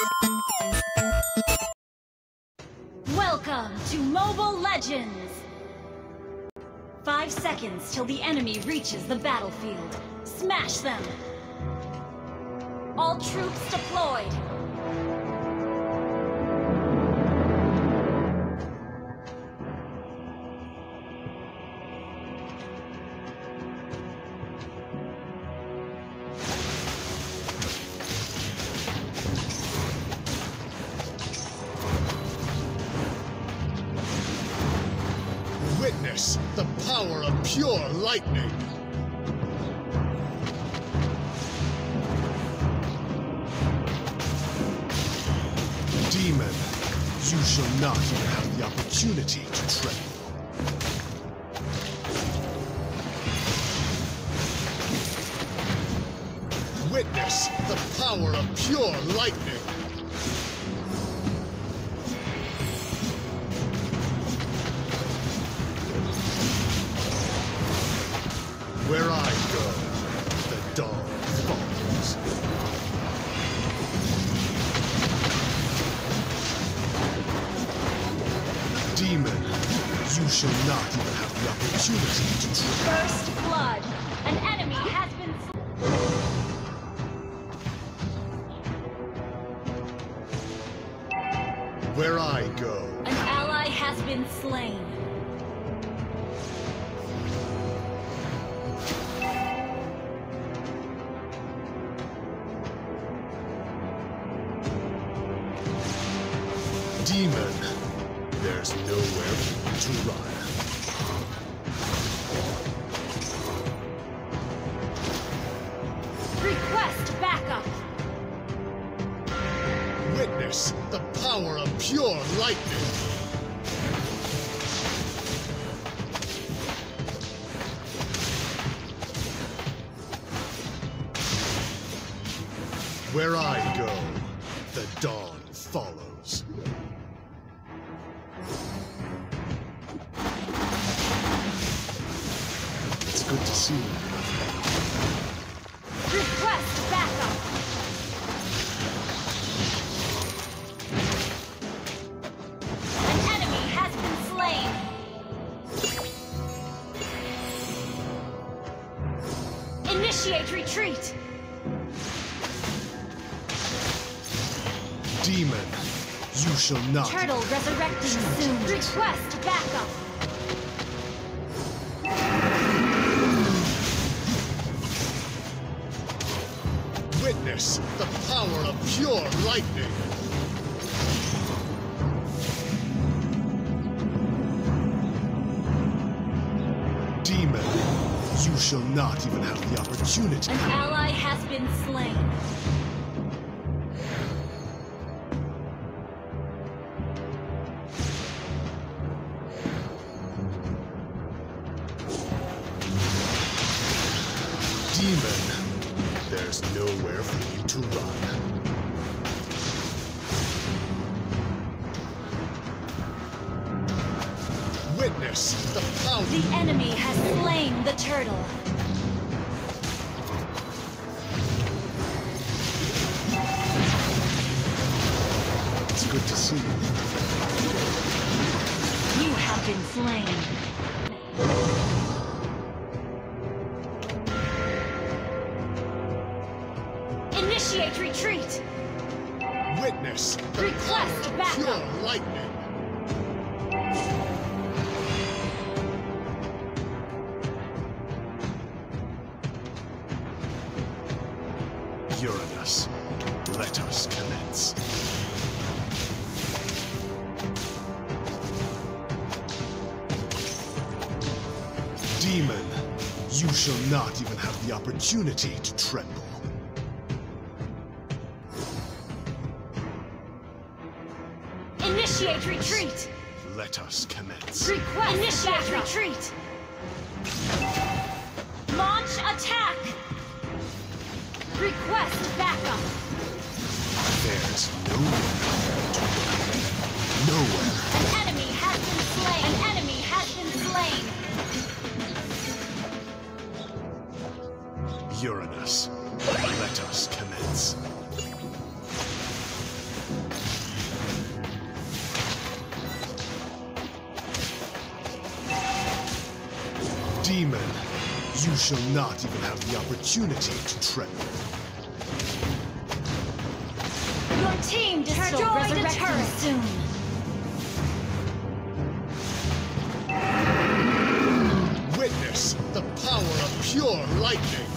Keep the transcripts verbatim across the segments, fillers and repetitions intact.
Welcome to Mobile Legends! Five seconds till the enemy reaches the battlefield. Smash them! All troops deployed! Witness the power of pure lightning! Demon, you shall not even have the opportunity to tremble. Witness the power of pure lightning! Where I go, the dawn falls. Demon, you shall not even have the opportunity to try. First blood! An enemy has been slain. Where I go, an ally has been slain. Demon, there's nowhere for you to run. Request backup! Witness the power of pure lightning! Where I go, the dawn follows. It's good to see you. Request backup! An enemy has been slain! Initiate retreat! Demon, you shall not. Turtle resurrecting soon. Request backup! Witness the power of pure lightning! Demon, you shall not even have the opportunity. An ally has been slain. Demon, there's nowhere for you to run. Witness the power. The enemy has slain the turtle. It's good to see you. You have been slain. Initiate retreat! Witness the Request power of backup. pure lightning! Uranus, let us commence. Demon, you shall not even have the opportunity to tremble. Initiate retreat! Let us commence. Request Initiate backup. Retreat! Launch attack! Request backup! There's nowhere to run. Nowhere. An enemy has been slain! An enemy has been slain! Uranus, let us commence. Demon, you shall not even have the opportunity to tremble. Your team destroyed a turret soon. Witness the power of pure lightning.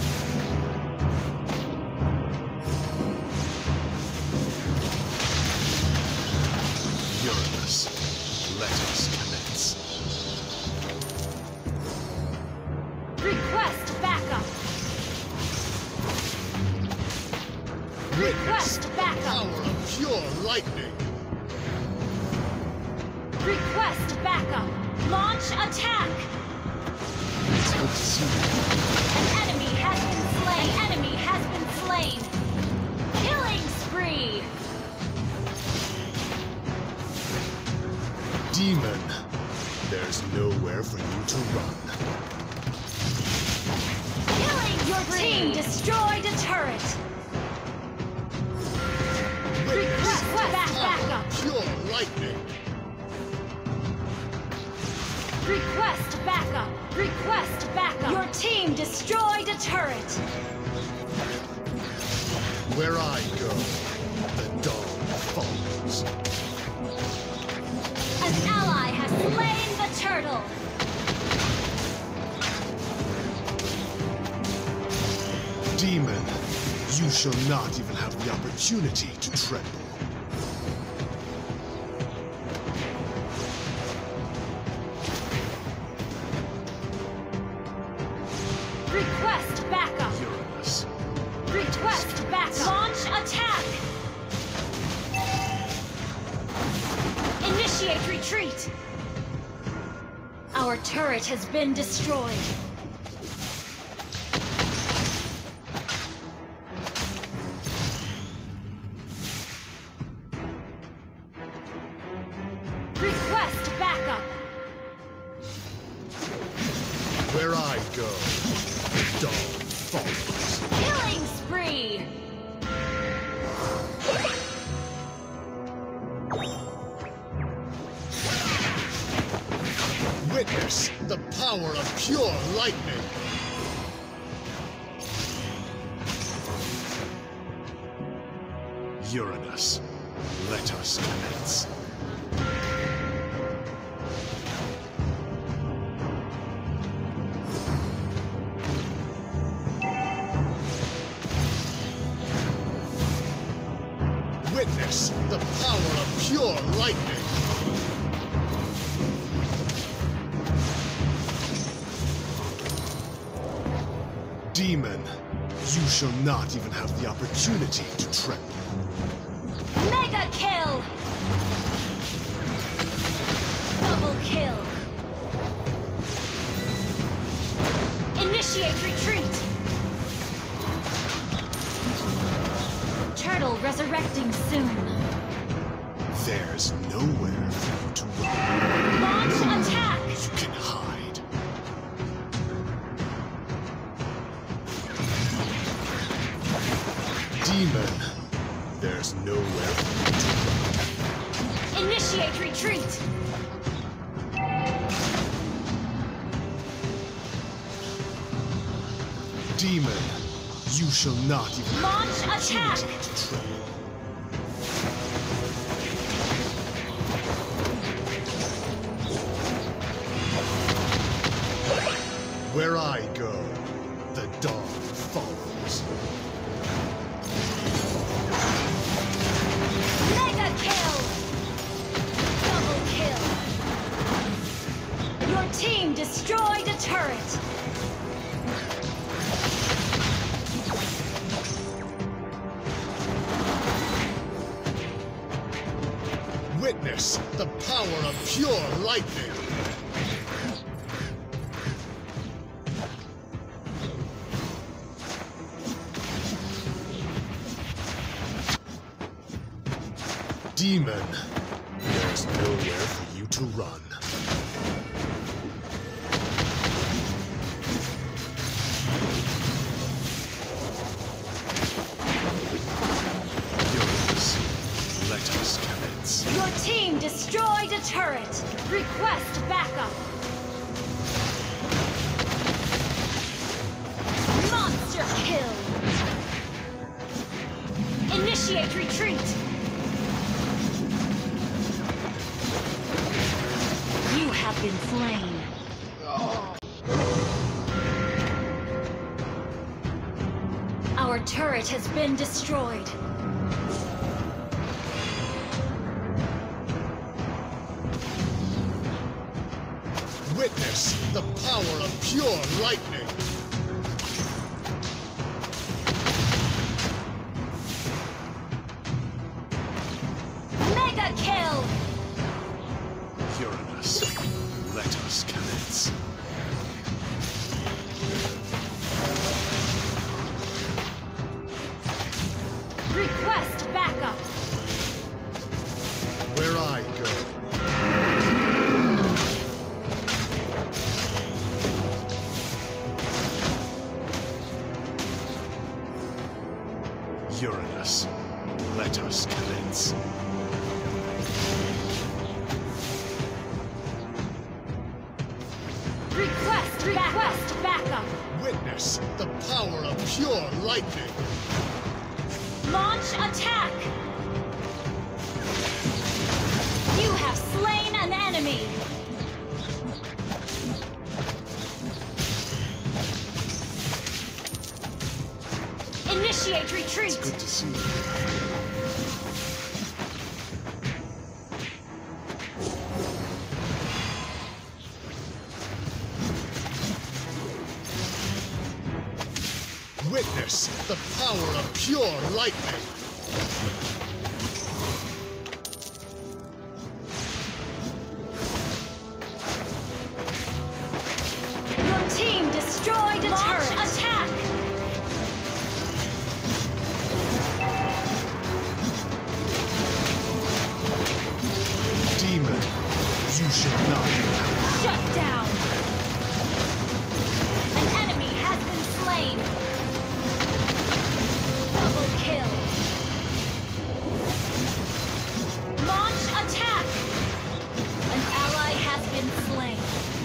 Uranus, let us commence. Request backup. Request backup. Power of pure lightning. Request backup. Launch attack. It's good to see you. An enemy has been slain. An enemy has been slain. Killing spree. Demon, there's nowhere for you to run. Killing your spree. Team destroyed a turret. Witness Request back power backup. of pure lightning. Request backup. Request backup. Your team destroyed a turret. Where I go, the dawn follows. An ally has slain the turtle. Demon, you shall not even have the opportunity to tremble. Request backup. Uranus. Request backup. Launch attack. Initiate retreat. Our turret has been destroyed. Request backup. Where I go, the dawn follows. Killing spree. Witness the power of pure lightning. Uranus, let us commence. Witness the power of pure lightning. Demon, you shall not even have the opportunity to tremble. Mega kill. Double kill. Initiate retreat. Turtle resurrecting soon. There's nowhere for you to run. Launch attack. You can hide. Demon, there's nowhere for you to run. Initiate retreat. Demon, you shall not even Launch have the attack. opportunity to tremble. Where I go, the dawn follows. Mega kill. Double kill. Your team destroyed a turret. Witness the power of pure lightning. Demon, there's nowhere for you to run. Uranus, let us commence. Your team destroyed a turret. Request backup. Monster kill! Initiate retreat! You have been slain. Our turret has been destroyed. Witness the power of pure lightning! Mega kill! Uranus, let us commence. Request backup! Where I go. Uranus, let us commence. Request, request backup! Witness the power of pure lightning! Launch attack! You have slain an enemy! Initiate retreat! It's good to see you. Witness the power of pure lightning! Your team destroyed a turret! Attack! Demon, you should not. Shut down! An enemy has been slain! Double kill! Launch attack! An ally has been slain!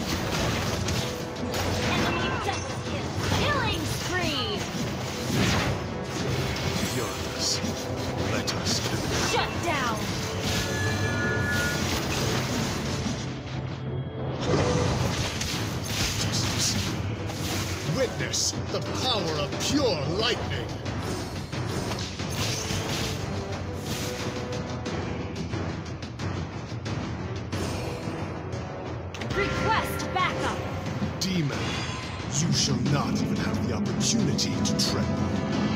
Enemy double kill! Killing spree! Uranus, let us commence. Shut down! Justice. Witness the power of pure lightning! Request backup! Demon, you shall not even have the opportunity to tremble.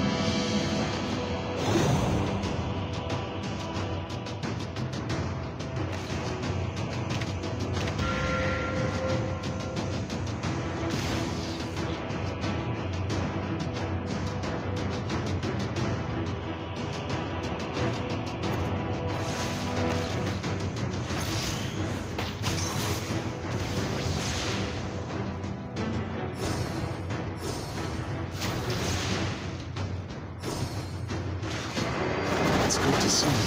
It's good to see you.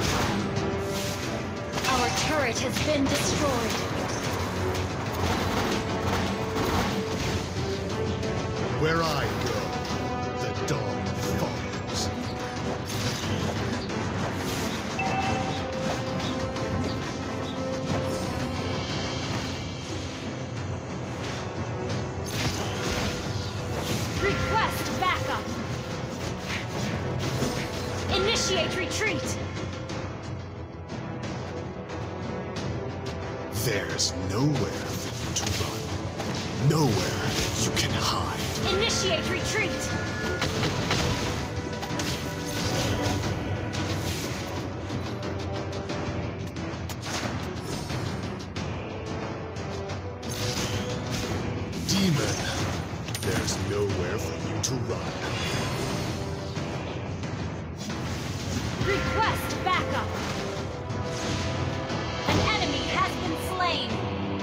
Our turret has been destroyed. Where I go, the dawn follows. Request backup! Initiate retreat! There's nowhere for you to run. Nowhere you can hide. Initiate retreat! Demon, there's nowhere for you to run. Request backup! An enemy has been slain!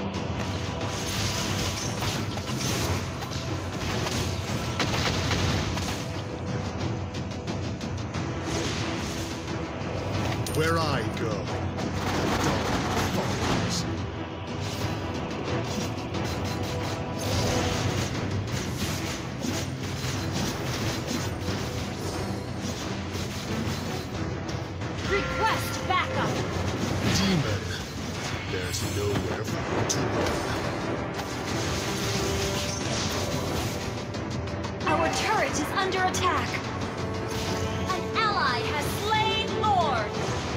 Where I go, the dawn follows. There's nowhere for you to run. Our turret is under attack. An ally has slain Lord.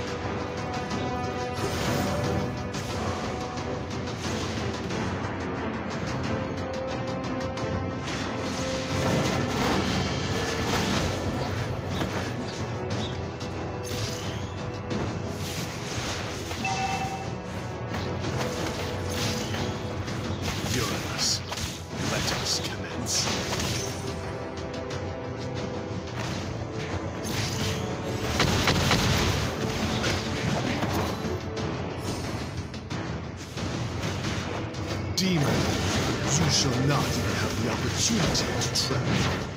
Uranus, let us commence. Demon, you shall not even have the opportunity to tremble.